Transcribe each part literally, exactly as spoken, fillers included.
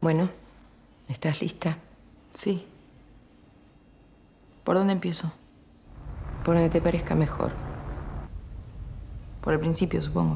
Bueno, ¿estás lista? Sí. ¿Por dónde empiezo? Por donde te parezca mejor. Por el principio, supongo.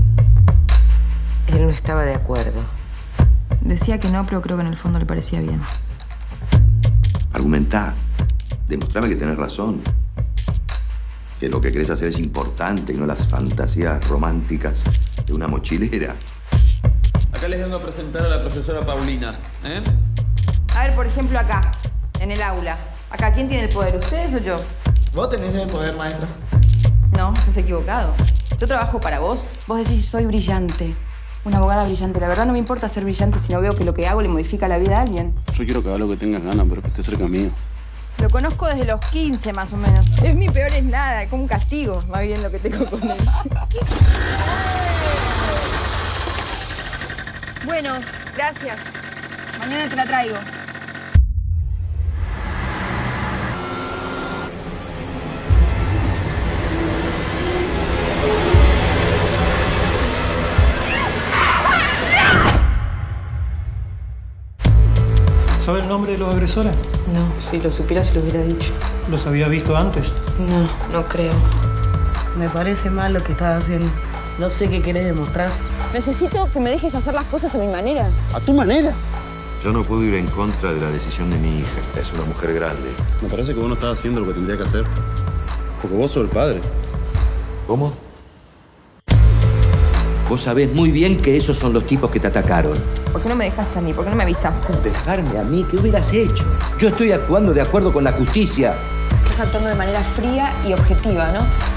Él no estaba de acuerdo. Decía que no, pero creo que en el fondo le parecía bien. Argumentá. Demostrame que tenés razón. Que lo que querés hacer es importante y no las fantasías románticas de una mochilera. Acá les vengo a presentar a la profesora Paulina, ¿eh? A ver, por ejemplo, acá, en el aula. Acá, ¿quién tiene el poder? ¿Ustedes o yo? Vos tenés el poder, maestra. No, estás equivocado. Yo trabajo para vos. Vos decís, soy brillante. Una abogada brillante. La verdad no me importa ser brillante si no veo que lo que hago le modifica la vida a alguien. Yo quiero que haga lo que tengas ganas, pero que esté cerca mío. Lo conozco desde los quince, más o menos. Es mi peor es nada, es como un castigo, más bien lo que tengo con él. Bueno, gracias. Mañana te la traigo. ¿Sabe el nombre de los agresores? No, si lo supiera se lo hubiera dicho. ¿Los había visto antes? No, no creo. Me parece mal lo que estás haciendo. No sé qué querés demostrar. Necesito que me dejes hacer las cosas a mi manera. ¿A tu manera? Yo no puedo ir en contra de la decisión de mi hija. Es una mujer grande. Me parece que vos no estás haciendo lo que tendría que hacer. Porque vos sos el padre. ¿Cómo? Vos sabés muy bien que esos son los tipos que te atacaron. ¿Por qué no me dejaste a mí? ¿Por qué no me avisaste? Dejarme a mí, ¿qué hubieras hecho? Yo estoy actuando de acuerdo con la justicia. Estás actuando de manera fría y objetiva, ¿no?